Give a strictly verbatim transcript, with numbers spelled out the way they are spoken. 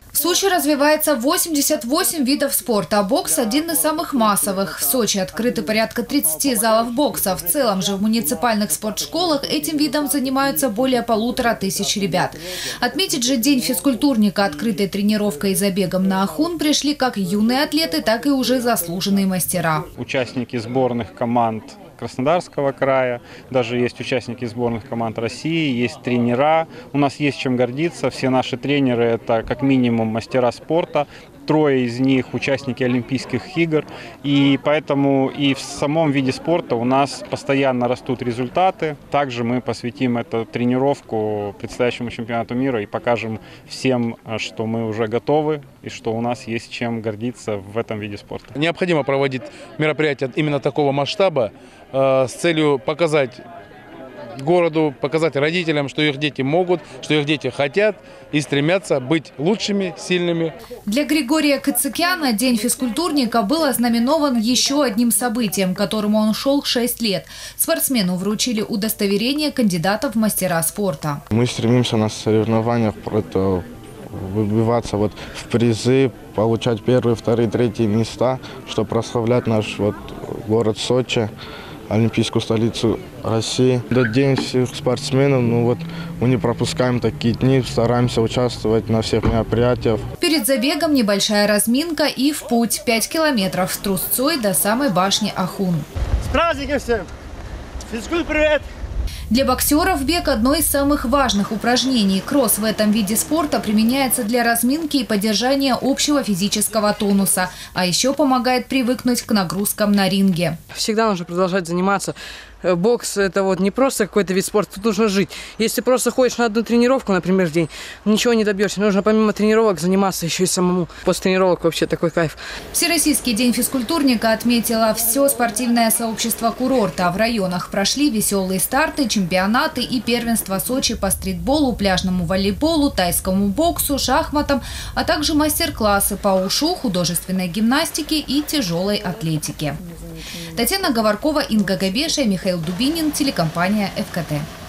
В Сочи развивается восемьдесят восемь видов спорта, а бокс – один из самых массовых. В Сочи открыты порядка тридцати залов бокса. В целом же в муниципальных спортшколах этим видом занимаются более полутора тысяч ребят. Отметить же День физкультурника открытой тренировкой и забегом на Ахун пришли как юные атлеты, так и уже заслуженные мастера. Участники сборных команд Краснодарского края, даже есть участники сборных команд России, есть тренера. У нас есть чем гордиться. Все наши тренеры – это как минимум мастера спорта. Трое из них участники Олимпийских игр. И поэтому и в самом виде спорта у нас постоянно растут результаты. Также мы посвятим эту тренировку предстоящему чемпионату мира и покажем всем, что мы уже готовы и что у нас есть чем гордиться в этом виде спорта. Необходимо проводить мероприятия именно такого масштаба э, с целью показать городу, показать родителям, что их дети могут, что их дети хотят и стремятся быть лучшими, сильными. Для Григория Кацикяна День физкультурника был ознаменован еще одним событием, к которому он шел шесть лет. Спортсмену вручили удостоверение кандидата в мастера спорта. Мы стремимся на соревнованиях выбиваться вот в призы, получать первые, вторые, третьи места, чтобы прославлять наш вот город Сочи, олимпийскую столицу России. Этот день всех спортсменов, ну вот мы не пропускаем такие дни, стараемся участвовать на всех мероприятиях. Перед забегом небольшая разминка и в путь пять километров с трусцой до самой башни Ахун. С праздником всем! Физкульт, привет! Для боксеров бег – одно из самых важных упражнений. Кросс в этом виде спорта применяется для разминки и поддержания общего физического тонуса. А еще помогает привыкнуть к нагрузкам на ринге. Всегда нужно продолжать заниматься. Бокс – это вот не просто какой-то вид спорта, тут нужно жить. Если просто ходишь на одну тренировку, например, в день, ничего не добьешься. Нужно помимо тренировок заниматься еще и самому. После тренировок вообще такой кайф. Всероссийский день физкультурника отметило все спортивное сообщество курорта. В районах прошли веселые старты, чемпионаты и первенства Сочи по стритболу, пляжному волейболу, тайскому боксу, шахматам, а также мастер-классы по ушу, художественной гимнастике и тяжелой атлетике. Татьяна Говоркова, Инга Габеша, Михаил Дубинин, телекомпания эф ка тэ.